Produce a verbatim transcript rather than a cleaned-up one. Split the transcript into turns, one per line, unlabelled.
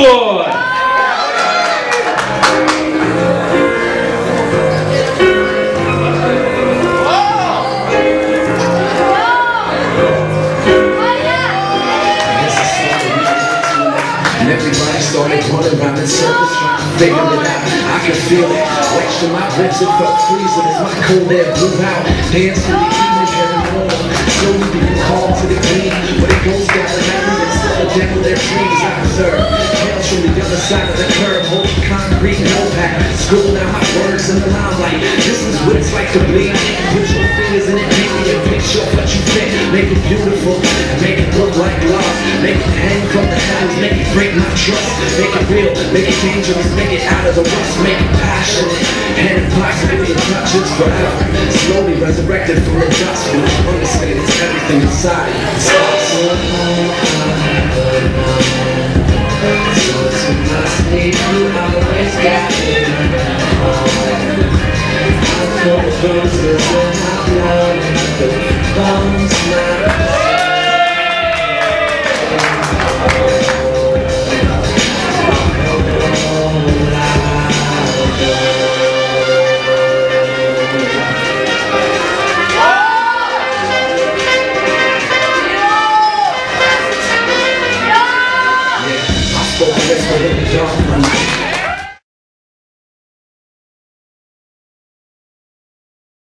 Boy.
Everybody started running around in circles trying to figure it out. I could feel it, wedged to my ribs, it felt freezing as my cold air blew out. Hands to the evening, very warm, slowly being called to the clean. But it goes down the memory instead of devil their dreams. I observe hails from the other side of the curb, holding concrete notepad, scribbling out my words in the limelight. This is what it's like to bleed. Put your fingers in it, make me a picture of what you think. Make it beautiful, and make it look like love. Make it hang from the heavens, make it break my trust. Make it real, make it dangerous, make it out of the rust. Make it passionate, and impossible, it touches forever. Slowly resurrected from the dust. And I understand it's everything inside. It's awesome. So it's a must need you, I've always got